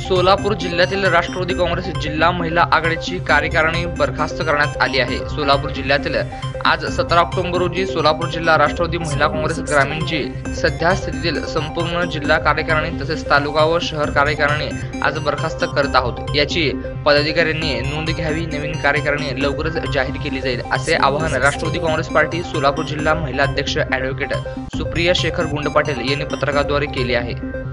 सोलापूर जिल्ह्यातील राष्ट्रवादी काँग्रेस जिल्हा महिला आघाडीची कार्यकारिणी बरखास्त करण्यात आली आहे। सोलापूर जिल्ह्यातील आज 17 ऑक्टोबर रोजी सोलापूर जिल्हा राष्ट्रवादी महिला काँग्रेस ग्रामीणची सध्या स्थितीतील संपूर्ण जिल्हा कार्यकारिणी तसेच तालुका व शहर कार्यकारिणी आज बरखास्त करत आहोत। याची पदाधिकाऱ्यांनी नोंद घ्यावी। नवीन कार्यकारिणी लवकरच जाहीर केली जाईल असे आवाहन राष्ट्रवादी काँग्रेस पार्टी सोलापूर जिल्हा महिला अध्यक्ष ॲडव्होकेट सुप्रिया शेखर गुंड पाटील यांनी पत्रकाद्वारे केले आहे।